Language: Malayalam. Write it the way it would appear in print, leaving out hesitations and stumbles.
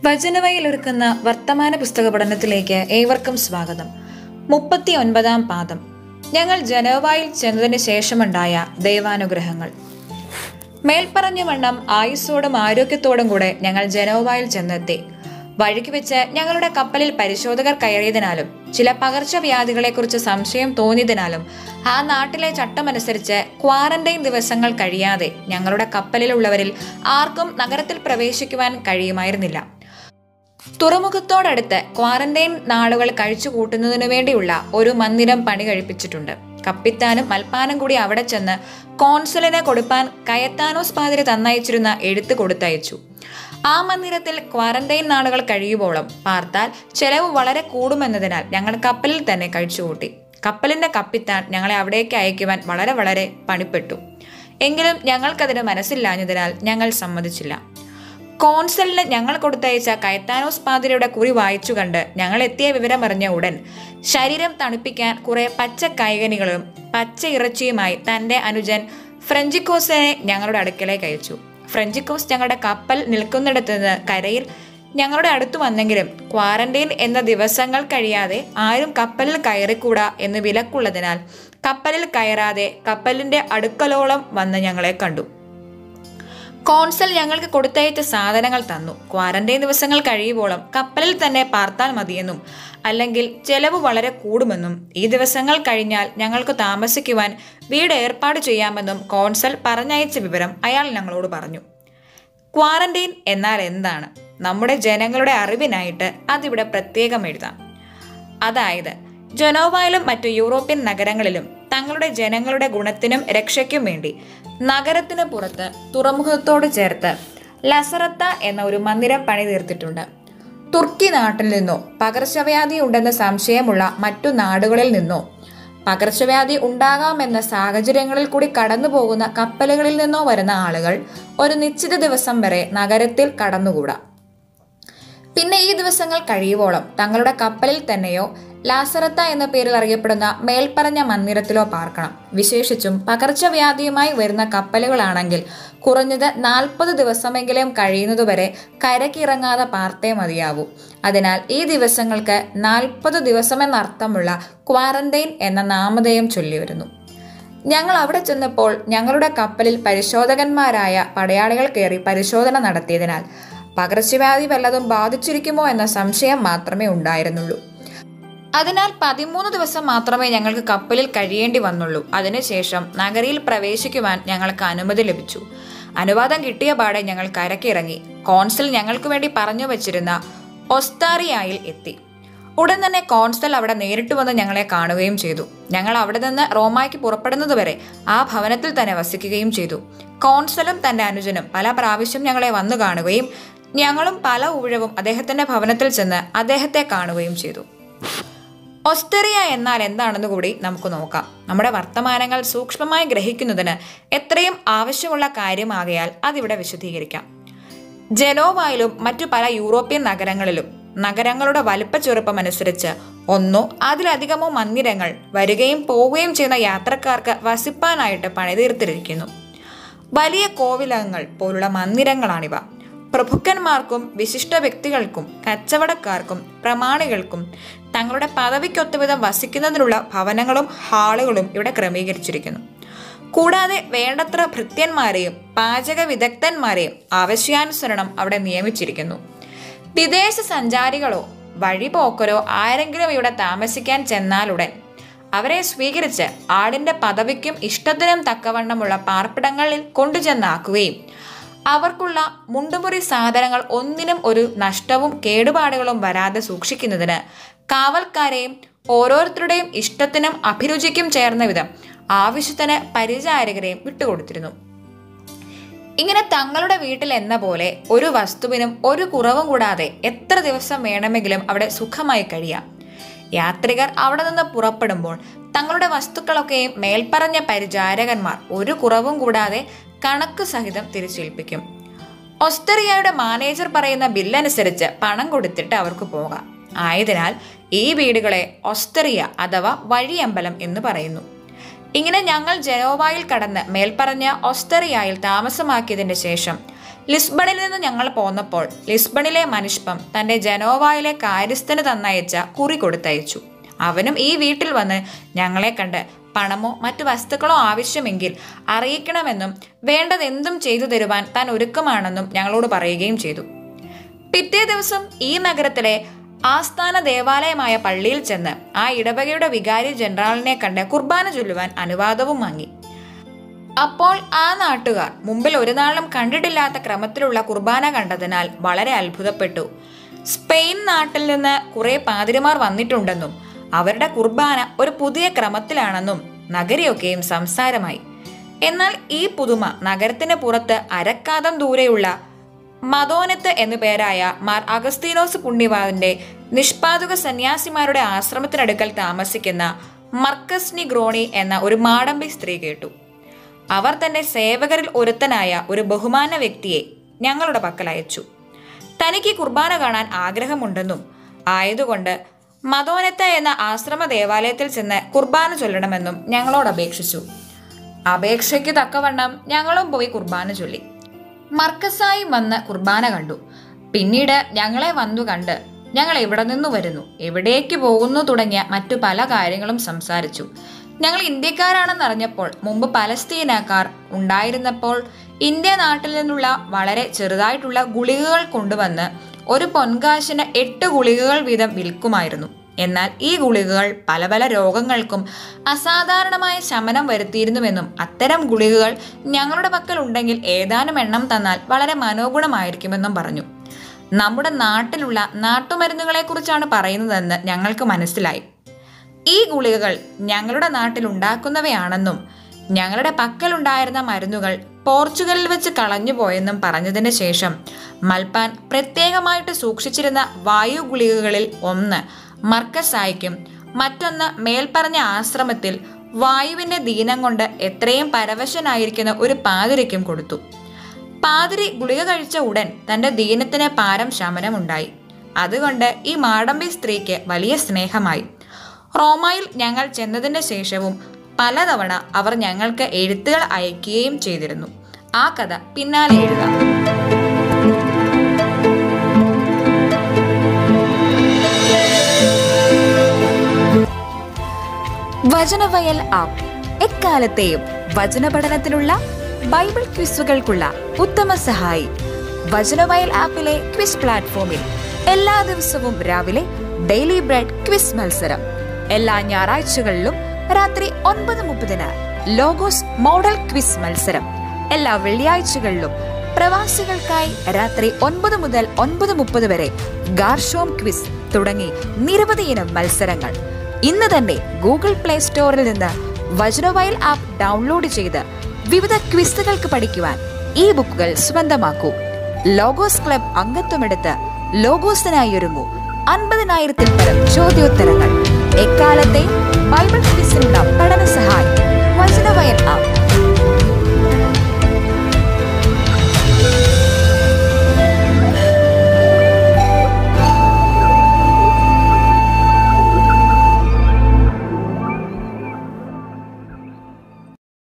വചനവയിൽ ഒരുക്കുന്ന വർത്തമാന പുസ്തക പഠനത്തിലേക്ക് ഏവർക്കും സ്വാഗതം. 39 പാദം. ഞങ്ങൾ ജനോവയിൽ ചെന്നതിന് ശേഷമുണ്ടായ ദൈവാനുഗ്രഹങ്ങൾ. മേൽപ്പറഞ്ഞ വണ്ണം ആയുസ്സോടും ആരോഗ്യത്തോടും കൂടെ ഞങ്ങൾ ജനോവയിൽ ചെന്നെത്തി. വഴിക്ക് വെച്ച് ഞങ്ങളുടെ കപ്പലിൽ പരിശോധകർ കയറിയതിനാലും ചില പകർച്ചവ്യാധികളെക്കുറിച്ച് സംശയം തോന്നിയതിനാലും ആ നാട്ടിലെ ചട്ടമനുസരിച്ച് ക്വാറന്റൈൻ ദിവസങ്ങൾ കഴിയാതെ ഞങ്ങളുടെ കപ്പലിലുള്ളവരിൽ ആർക്കും നഗരത്തിൽ പ്രവേശിക്കുവാൻ കഴിയുമായിരുന്നില്ല. തുറമുഖത്തോടടുത്ത് ക്വാറന്റൈൻ നാളുകൾ കഴിച്ചു കൂട്ടുന്നതിനു വേണ്ടിയുള്ള ഒരു മന്ദിരം പണി കഴിപ്പിച്ചിട്ടുണ്ട്. കപ്പിത്താനും മൽപ്പാനും കൂടി അവിടെ ചെന്ന് കോൺസലിനെ കൊടുപ്പാൻ കയത്താനോസ് പാതിരി തന്നയച്ചിരുന്ന എഴുത്ത് കൊടുത്തയച്ചു. ആ മന്ദിരത്തിൽ ക്വാറന്റൈൻ നാളുകൾ കഴിയുമ്പോളും പാർത്താൽ ചെലവ് വളരെ കൂടുമെന്നതിനാൽ ഞങ്ങൾ കപ്പലിൽ തന്നെ കഴിച്ചുകൂട്ടി. കപ്പലിന്റെ കപ്പിത്താൻ ഞങ്ങളെ അവിടേക്ക് അയക്കുവാൻ വളരെ പണിപ്പെട്ടു. എങ്കിലും ഞങ്ങൾക്കതിന് മനസ്സില്ലാഞ്ഞതിനാൽ ഞങ്ങൾ സമ്മതിച്ചില്ല. കോൺസലിന് ഞങ്ങൾ കൊടുത്തയച്ച കയത്താനോസ് പാതിരിയുടെ കുറി വായിച്ചു കണ്ട് ഞങ്ങൾ എത്തിയ വിവരമറിഞ്ഞ ഉടൻ ശരീരം തണുപ്പിക്കാൻ കുറെ പച്ച കൈകനികളും പച്ച ഇറച്ചിയുമായി തന്റെ അനുജൻ ഫ്രഞ്ചിക്കോസിനെ ഞങ്ങളുടെ അടുക്കലേക്ക് അയച്ചു. ഫ്രഞ്ചിക്കോസ് ഞങ്ങളുടെ കപ്പൽ നിൽക്കുന്നിടത്ത് നിന്ന് കരയിൽ ഞങ്ങളുടെ അടുത്ത് വന്നെങ്കിലും ക്വാറന്റൈൻ എന്ന ദിവസങ്ങൾ കഴിയാതെ ആരും കപ്പലിൽ കയറിക്കൂടാ എന്ന് വിലക്കുള്ളതിനാൽ കപ്പലിൽ കയറാതെ കപ്പലിന്റെ അടുക്കലോളം വന്ന് ഞങ്ങളെ കണ്ടു. കോൺസൽ ഞങ്ങൾക്ക് കൊടുത്തയച്ച സാധനങ്ങൾ തന്നു. ക്വാറന്റൈൻ ദിവസങ്ങൾ കഴിയുമ്പോഴും കപ്പലിൽ തന്നെ പാർത്താൽ മതിയെന്നും അല്ലെങ്കിൽ ചെലവ് വളരെ കൂടുമെന്നും ഈ ദിവസങ്ങൾ കഴിഞ്ഞാൽ ഞങ്ങൾക്ക് താമസിക്കുവാൻ വീട് ഏർപ്പാട് ചെയ്യാമെന്നും കോൺസൽ പറഞ്ഞയച്ച വിവരം അയാൾ ഞങ്ങളോട് പറഞ്ഞു. ക്വാറന്റൈൻ എന്നാൽ എന്താണ്? നമ്മുടെ ജനങ്ങളുടെ അറിവിനായിട്ട് അതിവിടെ പ്രത്യേകം എഴുതാം. അതായത് ജനോവയിലും മറ്റു യൂറോപ്യൻ നഗരങ്ങളിലും തങ്ങളുടെ ജനങ്ങളുടെ ഗുണത്തിനും രക്ഷയ്ക്കും വേണ്ടി നഗരത്തിന് പുറത്ത് തുറമുഖത്തോട് ചേർത്ത് ലസറത്ത എന്ന ഒരു മന്ദിരം പണി തീർത്തിട്ടുണ്ട്. തുർക്കി നാട്ടിൽ നിന്നോ പകർച്ചവ്യാധി ഉണ്ടെന്ന് സംശയമുള്ള മറ്റു നാടുകളിൽ നിന്നോ പകർച്ചവ്യാധി ഉണ്ടാകാമെന്ന സാഹചര്യങ്ങളിൽ കൂടി കടന്നു പോകുന്ന കപ്പലുകളിൽ നിന്നോ വരുന്ന ആളുകൾ ഒരു നിശ്ചിത ദിവസം വരെ നഗരത്തിൽ കടന്നുകൂടാ. പിന്നെ ഈ ദിവസങ്ങൾ കഴിയുവോളം തങ്ങളുടെ കപ്പലിൽ തന്നെയോ ലാസറത്ത എന്ന പേരിൽ അറിയപ്പെടുന്ന മേൽപ്പറഞ്ഞ മന്ദിരത്തിലോ പാർക്കണം. വിശേഷിച്ചും പകർച്ചവ്യാധിയുമായി വരുന്ന കപ്പലുകളാണെങ്കിൽ കുറഞ്ഞത് 40 ദിവസമെങ്കിലും കഴിയുന്നതുവരെ കരക്കിറങ്ങാതെ പാർത്തേ മതിയാവൂ. അതിനാൽ ഈ ദിവസങ്ങൾക്ക് 40 ദിവസമെന്നർത്ഥമുള്ള ക്വാറന്റൈൻ എന്ന നാമധേയം ചൊല്ലിവരുന്നു. ഞങ്ങൾ അവിടെ ചെന്നപ്പോൾ ഞങ്ങളുടെ കപ്പലിൽ പരിശോധകന്മാരായ പടയാളികൾ കയറി പരിശോധന നടത്തിയതിനാൽ പകർച്ചവ്യാധി വല്ലതും ബാധിച്ചിരിക്കുമോ എന്ന സംശയം മാത്രമേ ഉണ്ടായിരുന്നുള്ളൂ. അതിനാൽ 13 ദിവസം മാത്രമേ ഞങ്ങൾക്ക് കപ്പലിൽ കഴിയേണ്ടി വന്നുള്ളൂ. അതിനുശേഷം നഗരിയിൽ പ്രവേശിക്കുവാൻ ഞങ്ങൾക്ക് അനുമതി ലഭിച്ചു. അനുവാദം കിട്ടിയ പാടെ ഞങ്ങൾ കരക്കിറങ്ങി കോൺസൽ ഞങ്ങൾക്ക് വേണ്ടി പറഞ്ഞു വച്ചിരുന്ന ഒസ്താറിയായിൽ എത്തി. ഉടൻ തന്നെ കോൺസൽ അവിടെ നേരിട്ട് വന്ന് ഞങ്ങളെ കാണുകയും ചെയ്തു. ഞങ്ങൾ അവിടെ നിന്ന് റോമായ്ക്ക് പുറപ്പെടുന്നതുവരെ ആ ഭവനത്തിൽ തന്നെ വസിക്കുകയും ചെയ്തു. കോൺസലും തന്റെ അനുജനും പല പ്രാവശ്യം ഞങ്ങളെ വന്നു കാണുകയും ഞങ്ങളും പല ഊഴവും അദ്ദേഹത്തിന്റെ ഭവനത്തിൽ ചെന്ന് അദ്ദേഹത്തെ കാണുകയും ചെയ്തു. ഒസ്തറിയ എന്നാൽ എന്താണെന്ന് കൂടി നമുക്ക് നോക്കാം. നമ്മുടെ വർത്തമാനങ്ങൾ സൂക്ഷ്മമായി ഗ്രഹിക്കുന്നതിന് എത്രയും ആവശ്യമുള്ള കാര്യമാകയാൽ അതിവിടെ വിശദീകരിക്കാം. ജനോവയിലും മറ്റു പല യൂറോപ്യൻ നഗരങ്ങളിലും നഗരങ്ങളുടെ വലിപ്പ ചെറുപ്പമനുസരിച്ച് ഒന്നോ അതിലധികമോ മന്ദിരങ്ങൾ വരികയും പോവുകയും ചെയ്യുന്ന യാത്രക്കാർക്ക് വസിപ്പാനായിട്ട് പണിതീർത്തിരിക്കുന്നു. വലിയ കോവിലകങ്ങൾ പോലുള്ള മന്ദിരങ്ങളാണിവ. പ്രഭുക്കന്മാർക്കും വിശിഷ്ട വ്യക്തികൾക്കും കച്ചവടക്കാർക്കും പ്രമാണികൾക്കും തങ്ങളുടെ പദവിക്കൊത്തുവിധം വസിക്കുന്നതിനുള്ള ഭവനങ്ങളും ഹാളുകളും ഇവിടെ ക്രമീകരിച്ചിരിക്കുന്നു. കൂടാതെ വേണ്ടത്ര ഭൃത്യന്മാരെയും പാചക വിദഗ്ധന്മാരെയും ആവശ്യാനുസരണം അവിടെ നിയമിച്ചിരിക്കുന്നു. വിദേശ സഞ്ചാരികളോ വഴിപോക്കരോ ആരെങ്കിലും ഇവിടെ താമസിക്കാൻ ചെന്നാലുടൻ അവരെ സ്വീകരിച്ച് ആടിന്റെ പദവിക്കും ഇഷ്ടത്തിനും തക്കവണ്ണമുള്ള പാർപ്പിടങ്ങളിൽ കൊണ്ടുചെന്നാക്കുകയും അവർക്കുള്ള മുണ്ടുമുറി സാധനങ്ങൾ ഒന്നിനും ഒരു നഷ്ടവും കേടുപാടുകളും വരാതെ സൂക്ഷിക്കുന്നതിന് കാവൽക്കാരെയും ഓരോരുത്തരുടെയും ഇഷ്ടത്തിനും അഭിരുചിക്കും ചേർന്ന വിധം ആവശ്യത്തിന് പരിചാരകരെയും വിട്ടുകൊടുത്തിരുന്നു. ഇങ്ങനെ തങ്ങളുടെ വീട്ടിൽ എന്ന പോലെ ഒരു വസ്തുവിനും ഒരു കുറവും കൂടാതെ എത്ര ദിവസം വേണമെങ്കിലും അവിടെ സുഖമായി കഴിയാം. യാത്രികർ അവിടെ നിന്ന് പുറപ്പെടുമ്പോൾ തങ്ങളുടെ വസ്തുക്കളൊക്കെയും മേൽപ്പറഞ്ഞ പരിചാരകന്മാർ ഒരു കുറവും കൂടാതെ കണക്ക് സഹിതം തിരിച്ചേൽപ്പിക്കും. ഒസ്തറിയയുടെ മാനേജർ പറയുന്ന ബില്ലനുസരിച്ച് പണം കൊടുത്തിട്ട് അവർക്ക് പോകാം. ആയതിനാൽ ഈ വീടുകളെ ഒസ്തറിയ അഥവാ വഴിയമ്പലം എന്ന് പറയുന്നു. ഇങ്ങനെ ഞങ്ങൾ ജനോവയിൽ കടന്ന് മേൽപ്പറഞ്ഞ ഒസ്തറിയയിൽ താമസമാക്കിയതിന് ശേഷം ലിസ്ബണിൽ നിന്ന് ഞങ്ങൾ പോന്നപ്പോൾ ലിസ്ബണിലെ മനുഷ്പം തന്റെ ജനോവയിലെ കാര്യസ്ഥന് തന്നയച്ച കുറി കൊടുത്തയച്ചു. അവനും ഈ വീട്ടിൽ വന്ന് ഞങ്ങളെ കണ്ട് പണമോ മറ്റു വസ്തുക്കളോ ആവശ്യമെങ്കിൽ അറിയിക്കണമെന്നും വേണ്ടതെന്തും ചെയ്തു തരുവാൻ താൻ ഒരുക്കമാണെന്നും ഞങ്ങളോട് പറയുകയും ചെയ്തു. പിറ്റേ ദിവസം ഈ നഗരത്തിലെ ആസ്ഥാന ദേവാലയമായ പള്ളിയിൽ ചെന്ന് ആ ഇടവകയുടെ വികാരി ജനറാളിനെ കണ്ട് കുർബാന ചൊല്ലുവാൻ അനുവാദവും വാങ്ങി. അപ്പോൾ ആ നാട്ടുകാർ മുമ്പിൽ ഒരു നാളും കണ്ടിട്ടില്ലാത്ത ക്രമത്തിലുള്ള കുർബാന കണ്ടതിനാൽ വളരെ അത്ഭുതപ്പെട്ടു. സ്പെയിൻ നാട്ടിൽ നിന്ന് കുറെ പാതിരിമാർ വന്നിട്ടുണ്ടെന്നും അവരുടെ കുർബാന ഒരു പുതിയ ക്രമത്തിലാണെന്നും നഗരിയൊക്കെയും സംസാരമായി. എന്നാൽ ഈ പുതുമ നഗരത്തിന് പുറത്ത് അരക്കാതം ദൂരെയുള്ള മദോനത്ത് എന്നു പേരായ മാർ അഗസ്തീനോസ് പുണ്യവാന്റെ നിഷ്പാതുക സന്യാസിമാരുടെ ആശ്രമത്തിനടുക്കൽ താമസിക്കുന്ന മർക്കസ് നിഗ്രോണി എന്ന ഒരു മാടമ്പി സ്ത്രീ കേട്ടു. അവർ തന്റെ സേവകരിൽ ഒരുത്തനായ ഒരു ബഹുമാന വ്യക്തിയെ ഞങ്ങളുടെ പക്കൽ അയച്ചു. തനിക്ക് കുർബാന കാണാൻ ആഗ്രഹമുണ്ടെന്നും ആയതുകൊണ്ട് മദോനത്ത എന്ന ആശ്രമ ദേവാലയത്തിൽ ചെന്ന് കുർബാന ചൊല്ലണമെന്നും ഞങ്ങളോട് അപേക്ഷിച്ചു. അപേക്ഷയ്ക്ക് തക്കവണ്ണം ഞങ്ങളും പോയി കുർബാന ചൊല്ലി. മർക്കസായി വന്ന് കുർബാന കണ്ടു. പിന്നീട് ഞങ്ങളെ വന്നു കണ്ട് ഞങ്ങൾ എവിടെ നിന്നു വരുന്നു, എവിടേക്ക് പോകുന്നു തുടങ്ങിയ മറ്റു പല കാര്യങ്ങളും സംസാരിച്ചു. ഞങ്ങൾ ഇന്ത്യക്കാരാണെന്നറിഞ്ഞപ്പോൾ മുമ്പ് പലസ്തീനക്കാർ ഉണ്ടായിരുന്നപ്പോൾ ഇന്ത്യ നാട്ടിൽ നിന്നുള്ള വളരെ ചെറുതായിട്ടുള്ള ഗുളികകൾ കൊണ്ടുവന്ന് ഒരു പൊൻകാശിന് 8 ഗുളികകൾ വീതം വിൽക്കുമായിരുന്നു. എന്നാൽ ഈ ഗുളികകൾ പല പല രോഗങ്ങൾക്കും അസാധാരണമായ ശമനം വരുത്തിയിരുന്നുവെന്നും അത്തരം ഗുളികകൾ ഞങ്ങളുടെ പക്കൽ ഉണ്ടെങ്കിൽ ഏതാനും എണ്ണം തന്നാൽ വളരെ മനോഗുണമായിരിക്കുമെന്നും പറഞ്ഞു. നമ്മുടെ നാട്ടിലുള്ള നാട്ടുമരുന്നുകളെ കുറിച്ചാണ് പറയുന്നതെന്ന് ഞങ്ങൾക്ക് മനസ്സിലായി. ഈ ഗുളികകൾ ഞങ്ങളുടെ നാട്ടിൽ ഉണ്ടാക്കുന്നവയാണെന്നും ഞങ്ങളുടെ പക്കലുണ്ടായിരുന്ന മരുന്നുകൾ പോർച്ചുഗലിൽ വെച്ച് കളഞ്ഞു പോയെന്നും പറഞ്ഞതിന് ശേഷം മൽപ്പാൻ പ്രത്യേകമായിട്ട് സൂക്ഷിച്ചിരുന്ന വായു ഗുളികകളിൽ ഒന്ന് മർക്കസായിക്കും മറ്റൊന്ന് മേൽപ്പറഞ്ഞ ആശ്രമത്തിൽ വായുവിന്റെ ദീനം കൊണ്ട് എത്രയും പരവശനായിരിക്കുന്ന ഒരു പാതിരിക്കും കൊടുത്തു. പാതിരി ഗുളിക കഴിച്ച ഉടൻ തന്റെ ദീനത്തിന് പാരം ശമനമുണ്ടായി. അതുകൊണ്ട് ഈ മാടമ്പി സ്ത്രീക്ക് വലിയ സ്നേഹമായി. റോമായിൽ ഞങ്ങൾ ചെന്നതിന് ശേഷവും പലതവണ അവർ ഞങ്ങൾക്ക് എഴുത്തുകൾ അയക്കുകയും ചെയ്തിരുന്നു. ആ കഥ പിന്നാലെ എഴുതാം. വചനവയൽ ആപ്പ് എക്കാലത്തെയും വചന പഠനത്തിനുള്ള ബൈബിൾ ക്വിസുകൾക്കുള്ള ഉത്തമ സഹായി. വചനവയൽ ആപ്പിലെ ക്വിസ് പ്ലാറ്റ്ഫോമിൽ എല്ലാ ദിവസവും രാവിലെ ഡെയിലി ബ്രെഡ് ക്വിസ് മത്സരം, എല്ലാ ഞായറാഴ്ചകളിലും രാത്രി 9:30 ലോഗോസ് മോഡൽ ക്വിസ് മത്സരം, എല്ലാ വെള്ളിയാഴ്ചകളിലും പ്രവാസികൾക്കായി രാത്രി 9 മുതൽ 9:30 വരെ ഗാർഷോം ക്വിസ് തുടങ്ങി നിരവധി ഇനം മത്സരങ്ങൾ. ഇന്ന് തന്നെ ഗൂഗിൾ പ്ലേ സ്റ്റോറിൽ നിന്ന് വചനവയൽ ആപ്പ് ഡൗൺലോഡ് ചെയ്ത് വിവിധ ക്വിസുകൾക്ക് പഠിക്കുവാൻ ഈ ബുക്കുകൾ സ്വന്തമാക്കൂ. Logos club അംഗത്വമെടുത്ത് ലോഗോസിനായി ഒരുങ്ങൂ. 50,000-ൽ പരം ചോദ്യോത്തരങ്ങൾ. എക്കാലത്തെ ബൈബിൾ ക്വിസിനുള്ള പഠന സഹായം വചനവയൽ ആപ്പ്.